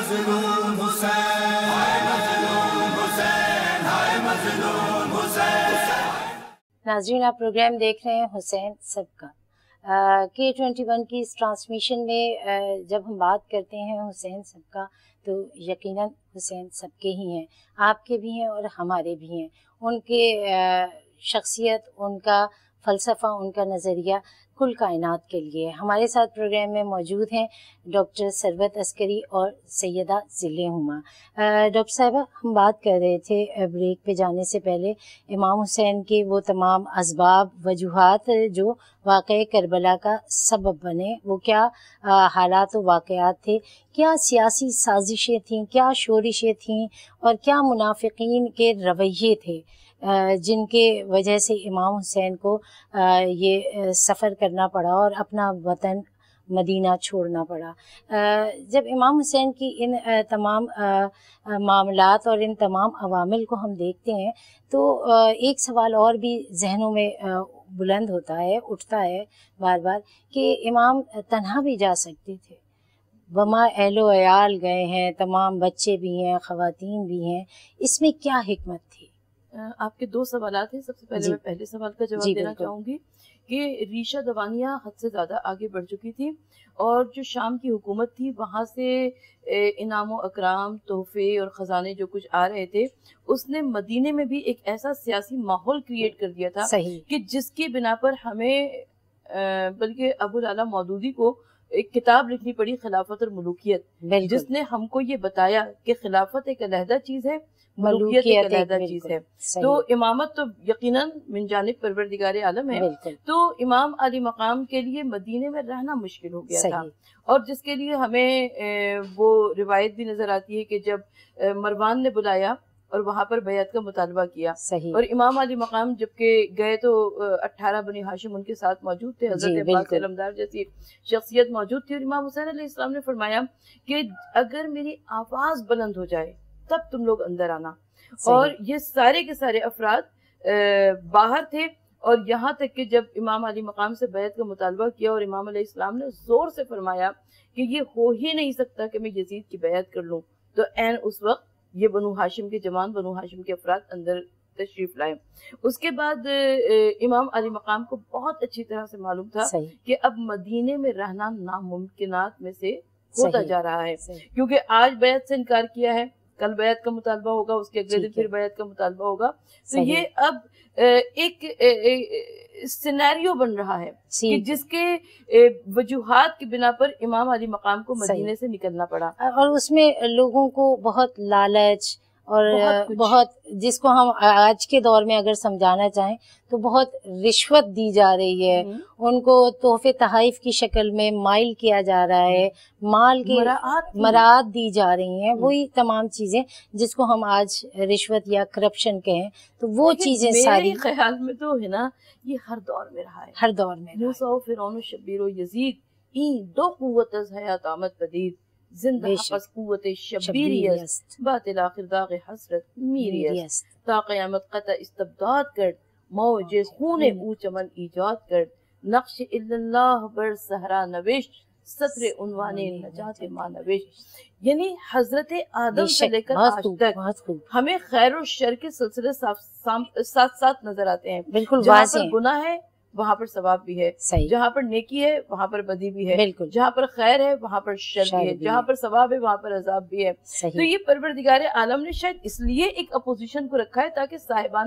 مظلوم حسین، ہائے مظلوم حسین، ہائے مظلوم حسین۔ ناظرین، آپ پروگرام دیکھ رہے ہیں حسین سب کا۔ K21 کی اس ٹرانسمیشن میں جب ہم بات کرتے ہیں حسین سب کا تو یقیناً حسین سب کے ہی ہیں، آپ کے بھی ہیں اور ہمارے بھی ہیں۔ ان کے شخصیت، ان کا فلسفہ، ان کا نظریہ کل کائنات کے لیے۔ ہمارے ساتھ پروگرام میں موجود ہیں ڈاکٹر ثروت عسکری اور سیدہ ذل ہما۔ ڈاکٹر صاحبہ، ہم بات کر رہے تھے بریک پہ جانے سے پہلے امام حسین کے وہ تمام اسباب، وجوہات جو واقعہ کربلا کا سبب بنے، وہ کیا حالات و واقعات تھے، کیا سیاسی سازشیں تھیں، کیا شورشیں تھیں، اور کیا منافقین کے رویے تھے جن کے وجہ سے امام حسین کو یہ سفر کرنا پڑا اور اپنا وطن مدینہ چھوڑنا پڑا۔ جب امام حسین کی ان تمام معاملات اور ان تمام عوامل کو ہم دیکھتے ہیں تو ایک سوال اور بھی ذہنوں میں بلند ہوتا ہے، اٹھتا ہے بار بار، کہ امام تنہا بھی جا سکتے تھے، وما اہل و عیال گئے ہیں، تمام بچے بھی ہیں، خواتین بھی ہیں، اس میں کیا حکمت تھی؟ آپ کے دو سوالات ہیں۔ سب سے پہلے میں پہلے سوال کا جواب دینا چاہوں گی کہ ریشہ دوانیہ حد سے زیادہ آگے بڑھ چکی تھی، اور جو شام کی حکومت تھی وہاں سے انعام و اکرام، تحفے اور خزانے جو کچھ آ رہے تھے، اس نے مدینے میں بھی ایک ایسا سیاسی ماحول کریٹ کر دیا تھا کہ جس کی بنا پر ہمیں بلکہ ابو العلا مودودی کو ایک کتاب لکھنی پڑی، خلافت اور ملوکیت، جس نے ہم کو یہ بتایا کہ خلافت ایک علیحدہ چیز ہے، ملوکیت ایک علیحدہ چیز ہے۔ تو امامت تو یقیناً من جانب پروردگار عالم ہے، تو امام علی مقام کے لیے مدینے میں رہنا مشکل ہو گیا تھا، اور جس کے لیے ہمیں وہ روایت بھی نظر آتی ہے کہ جب مروان نے بلایا اور وہاں پر بیعت کا مطالبہ کیا، اور امام علی مقام جب کہ گئے تو 18 بنی ہاشم ان کے ساتھ موجود تھے، حضرت عباس علمدار جیسی شخصیت موجود تھی، اور امام حسین علیہ السلام نے فرمایا کہ اگر میری آواز بلند ہو جائے تب تم لوگ اندر آنا، اور یہ سارے کے سارے افراد باہر تھے، اور یہاں تک کہ جب امام علی مقام سے بیعت کا مطالبہ کیا اور امام علیہ السلام نے زور سے فرمایا کہ یہ ہو ہی نہیں سکتا کہ میں یزید کی بیعت کر لوں، تو عین اس وقت یہ بنو ہاشم کے جوان، بنو ہاشم کے افراد اندر تشریف لائے۔ اس کے بعد امام علی مقام کو بہت اچھی طرح سے معلوم تھا کہ اب مدینے میں رہنا ناممکنات میں سے ہوتا جا رہا ہے، کیونکہ آج بیعت سے انکار کیا ہے، کل بیعت کا مطالبہ ہوگا، اس کے اگلے دن پھر بیعت کا مطالبہ ہوگا، تو یہ اب ایک سینیریو بن رہا ہے کہ جس کے وجوہات کی بنا پر امام علی مقام کو مدینے سے نکلنا پڑا، اور اس میں لوگوں کو بہت لالچ اور بہت، جس کو ہم آج کے دور میں اگر سمجھانا چاہیں تو بہت رشوت دی جا رہی ہے، ان کو تحفے تحائف کی شکل میں مائل کیا جا رہا ہے، مال کی مراعات دی جا رہی ہیں، وہی تمام چیزیں جس کو ہم آج رشوت یا کرپشن کہیں، تو وہ چیزیں ساری میرے خیال میں تو ہے نا، یہ ہر دور میں رہا ہے، ہر دور میں موسیٰ و فرعون و شبیر و یزید، این دو قوت از حیات آمد پدید، زندہ حفظ قوت شبیری است، باطل آخر داغ حسرت میری است، تا قیامت قطع استبداد کرد، موج خون او چمن ایجاد کرد، نقش الا اللہ بر صحرا نوشت، سطر عنوان نجات ماں نوشت۔ یعنی حضرت آدم سے لے کر آج تک ہمیں خیر و شر کے سلسلے ساتھ ساتھ نظر آتے ہیں، جہاں پر گناہ ہے وہاں پر ثواب بھی ہے، جہاں پر نیکی ہے وہاں پر بدی بھی ہے، جہاں پر خیر ہے وہاں پر شر بھی ہے، جہاں پر ثواب ہے وہاں پر عذاب بھی ہے۔ تو یہ پروردگار عالم نے شاید اس لیے ایک اپوزیشن کو رکھا ہے تاکہ صاحبان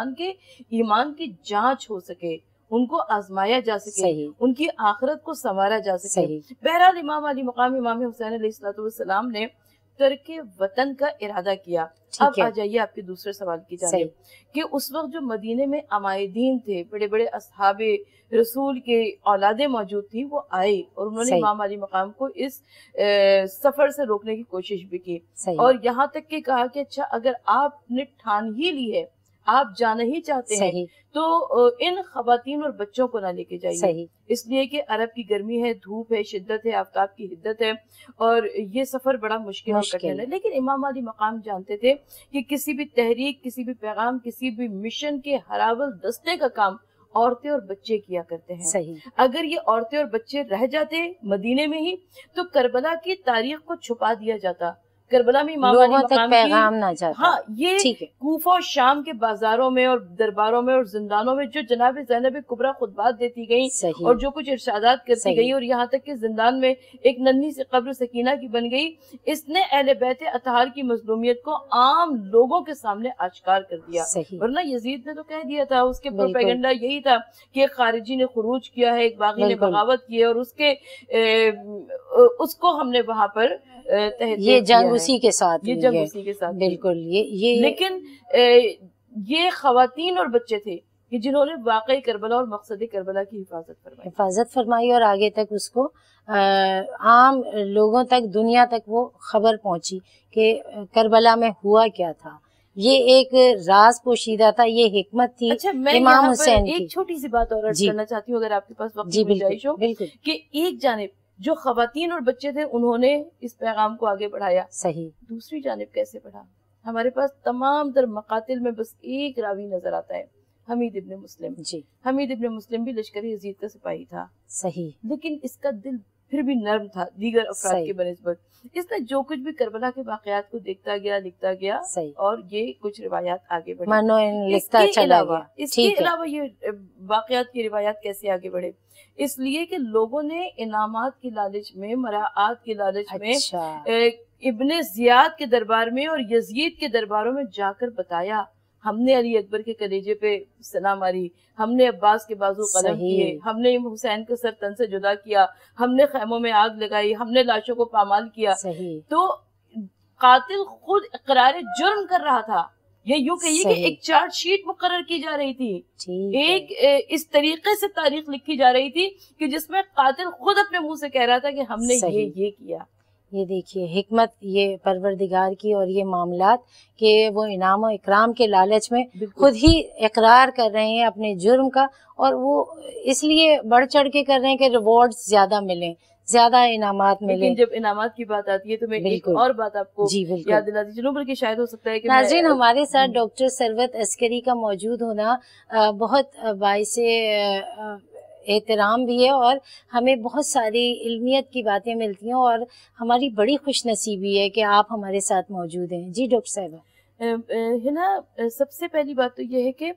ایمان کی جانچ ہو سکے، ان کو آزمایا جا سکے، ان کی آخرت کو سنوارا جا سکے۔ بہرحال امام علی مقام امام حسین علیہ السلام نے ترک وطن کا ارادہ کیا۔ اب آ جائیے آپ کے دوسرے سوال کی جانب کہ اس وقت جو مدینے میں عمائدین تھے، بڑے بڑے اصحاب رسول کے اولادیں موجود تھیں، وہ آئے اور انہوں نے امام علی مقام کو اس سفر سے روکنے کی کوشش بھی کی، اور یہاں تک کہ کہا کہ اچھا اگر آپ نے ٹھان ہی لی ہے، آپ جانا ہی چاہتے ہیں، تو ان خواتین اور بچوں کو نہ لے کے جائیے، اس لیے کہ عرب کی گرمی ہے، دھوپ ہے، شدت ہے، آفتاب کی حدت ہے، اور یہ سفر بڑا مشکل اور کٹھن ہے۔ لیکن امام علی مقام جانتے تھے کہ کسی بھی تحریک، کسی بھی پیغام، کسی بھی مشن کے ہراول دستے کا کام عورتیں اور بچے کیا کرتے ہیں. صحیح. اگر یہ عورتیں اور بچے رہ جاتے مدینے میں ہی تو کربلا کی تاریخ کو چھپا دیا جاتا. کربلا میں امام علی لوگوں تک مقام پیغام نہ جاتا. ہاں یہ ٹھیک ہے. کوفہ و شام کے بازاروں میں اور درباروں میں اور زندانوں میں جو جناب زینب کبریٰ خطبات دیتی گئیں صحیح. اور جو کچھ ارشادات کرتی صحیح. گئی اور یہاں تک کہ زندان میں ایک ننھی سی قبر سکینہ کی بن گئی, اس نے اہل بیت اطہار کی مظلومیت کو عام لوگوں کے سامنے آشکار کر دیا. صحیح. ورنہ یزید نے تو کہہ دیا تھا, اس کے بالکل. پروپیگنڈا یہی تھا کہ ایک خارجی نے خروج کیا ہے, ایک باغی نے بالکل. بغاوت کی ہے اور اس کو ہم نے وہاں پر یہ جنگ اسی کے ساتھ یہ جنگ اسی کے ساتھ. بالکل. یہ لیکن یہ خواتین اور بچے تھے کہ جنہوں نے واقعی کربلا اور مقصد کربلا کی حفاظت فرمائی اور آگے تک اس کو عام لوگوں تک, دنیا تک وہ خبر پہنچی کہ کربلا میں ہوا کیا تھا. یہ ایک راز پوشیدہ تھا, یہ حکمت تھی امام حسین کی. ایک چھوٹی سی بات اور کرنا چاہتی ہوں اگر آپ کے پاس وقت جی گنجائش ہو, بالکل. کہ ایک جانب جو خواتین اور بچے تھے انہوں نے اس پیغام کو آگے بڑھایا. صحیح. دوسری جانب کیسے بڑھا؟ ہمارے پاس تمام تر مقاتل میں بس ایک راوی نظر آتا ہے, حمید ابن مسلم. جی. حمید ابن مسلم بھی لشکر یزید کا سپاہی تھا. صحیح. لیکن اس کا دل پھر بھی نرم تھا دیگر افراد کے بنسبت. اس نے جو کچھ بھی کربلا کے واقعات کو دیکھتا گیا, لکھتا گیا, اور یہ کچھ روایات آگے بڑھے. لکھتا چلا گیا. اس کے علاوہ یہ واقعات کی روایات کیسے آگے بڑھے؟ اس لیے کہ لوگوں نے انعامات کی لالچ میں, مراعات کی لالچ میں ابن زیاد کے دربار میں اور یزید کے درباروں میں جا کر بتایا ہم نے علی اکبر کے کلیجے پہ سنا ماری, ہم نے عباس کے بازو قلم کیے, ہم نے حسین کا سر تن سے جدا کیا, ہم نے خیموں میں آگ لگائی, ہم نے لاشوں کو پامال کیا. تو قاتل خود اقرار جرم کر رہا تھا. یہ یوں کہیے کہ ایک چارج شیٹ مقرر کی جا رہی تھی, ایک اس طریقے سے تاریخ لکھی جا رہی تھی کہ جس میں قاتل خود اپنے منہ سے کہہ رہا تھا کہ ہم نے یہ کیا. یہ دیکھیے حکمت یہ پروردگار کی, اور یہ معاملات کہ وہ انعام و اکرام کے لالچ میں خود ہی اقرار کر رہے ہیں اپنے جرم کا, اور وہ اس لیے بڑھ چڑھ کے کر رہے ہیں کہ ریوارڈ زیادہ ملیں, زیادہ انعامات ملیں. لیکن جب انعامات کی بات آتی ہے تو میں ایک اور بات آپ کو یاد دلاتی چلوں, بلکہ شاید ہو سکتا ہے کہ ناظرین ہمارے ساتھ ڈاکٹر ثروت عسکری کا موجود ہونا بہت باعث احترام بھی ہے, اور ہمیں بہت ساری علمیت کی باتیں ملتی ہیں, اور ہماری بڑی خوش نصیبی ہے کہ آپ ہمارے ساتھ موجود ہیں. جی ڈاکٹر صاحبہ. ہے نا, سب سے پہلی بات تو یہ ہے کہ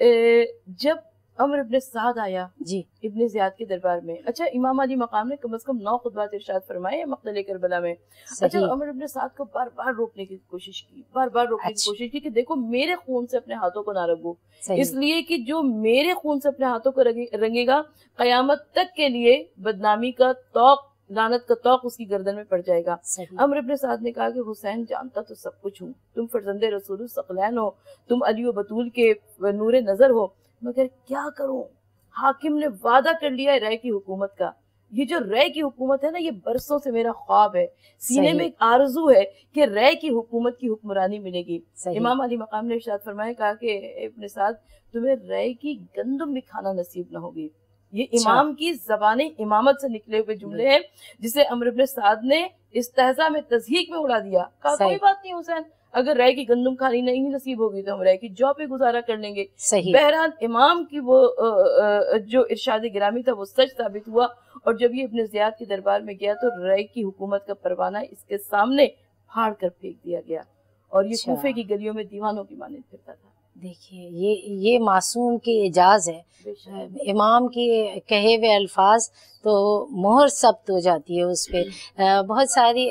جب عمر ابن سعد آیا جی ابن زیاد کے دربار میں, اچھا امام علی مقام نے کم از کم 9 خطبات ارشاد فرمائے ہیں مقتل کربلا میں. اچھا عمر ابن سعد کو بار بار روکنے کی کوشش کی, بار بار روکنے کی کوشش کی کہ دیکھو میرے خون سے اپنے ہاتھوں کو نہ رنگو, اس لیے کہ جو میرے خون سے اپنے ہاتھوں کو رنگے گا قیامت تک کے لیے بدنامی کا توق, لعنت کا توق اس کی گردن میں پڑ جائے گا. عمر ابن سعد نے کہا کہ حسین جانتا تو سب کچھ ہوں, تم فرزند رسول الثقلین ہو, تم علی و بطول کے نور نظر ہو, مگر کیا کروں, حاکم نے وعدہ کر لیا ہے رائے کی حکومت کا. یہ جو رائے کی حکومت ہے نا, یہ برسوں سے میرا خواب ہے, سینے میں ایک آرزو ہے کہ رائے کی حکومت کی حکمرانی ملے گی. امام علی مقام نے ارشاد فرمایا, کہا کہ ابن سعد تمہیں رائے کی گندم بھی کھانا نصیب نہ ہوگی. یہ امام کی زبان امامت سے نکلے ہوئے جملے ہیں جسے عمر ابن سعد نے استہزاء میں تضحیق میں اڑا دیا. کہا کوئی بات نہیں حسین, اگر رائے کی گندم کھانی نہیں نصیب ہوگی تو ہم رائے کی جو پہ گزارا کر لیں گے. بہرحال امام کی وہ جو ارشاد گرامی تھا وہ سچ ثابت ہوا, اور جب یہ ابن زیاد کے دربار میں گیا تو رائے کی حکومت کا پروانہ اس کے سامنے پھاڑ کر پھینک دیا گیا, اور یہ کوفے کی گلیوں میں دیوانوں کی مانند پھرتا تھا. دیکھیے یہ معصوم کی اعجاز ہے, امام کے کہے ہوئے الفاظ تو مہر ثبت ہو جاتی ہے اس پہ. بہت ساری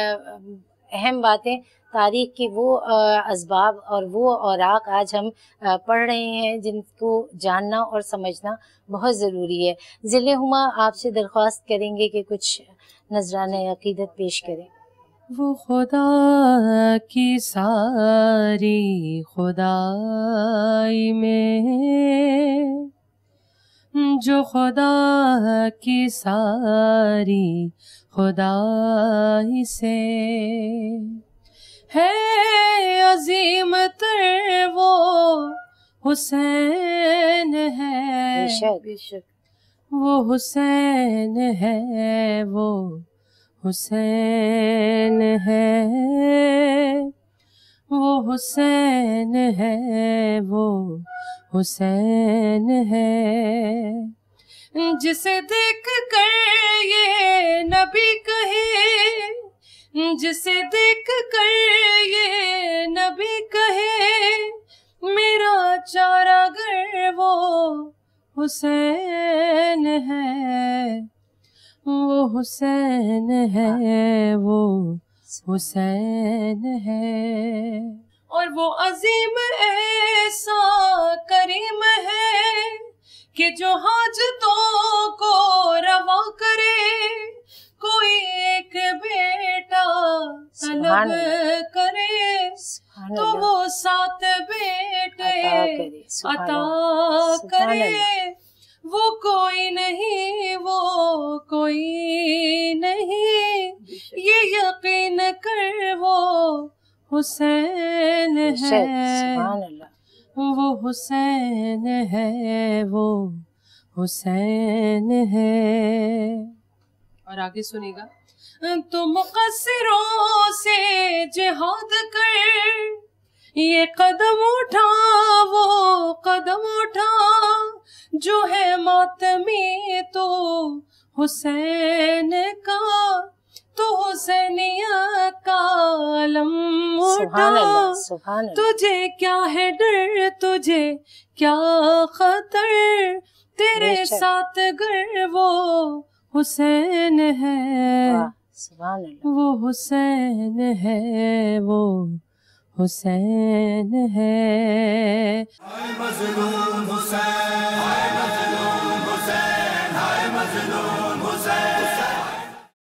اہم باتیں تاریخ کی وہ اسباب اور وہ اوراق آج ہم پڑھ رہے ہیں جن کو جاننا اور سمجھنا بہت ضروری ہے. ذل ہما آپ سے درخواست کریں گے کہ کچھ نذرانہ عقیدت پیش کریں. وہ خدا کی ساری خدائی میں, جو خدا کی ساری خدائی سے ہے عظیم تر وہ حسین ہے, بے شک وہ حسین ہے, وہ حسین ہے, وہ حسین ہے, وہ حسین ہے، جسے دیکھ کر یہ نبی کہے، جسے دیکھ کر یہ نبی کہے میرا چارہ گر وہ حسین ہے، وہ حسین ہے، وہ حسین ہے، اور وہ عظیم ایسا کریم ہے کہ جو حاجتوں کو روا کرے، کوئی ایک بیٹا طلب کرے تو وہ 7 بیٹے عطا کرے، وہ کوئی نہیں، وہ کوئی نہیں، یہ یقین کر وہ حسین ہے، وہ حسین ہے، وہ حسین ہے۔ اور آگے سنیے گا، تو مقصروں سے جہاد کر یہ قدم اٹھا، وہ قدم اٹھا، جو ہے ماتمی تو حسین کا، تو حسینیہ کا علم اٹھا، تجھے کیا ہے ڈر، تجھے کیا خطر، تیرے ساتھ گر وہ حسین ہے، وہ حسین ہے، وہ حسین ہے۔ ہائے مظلوم حسین، ہائے مظلوم حسین، ہائے مظلوم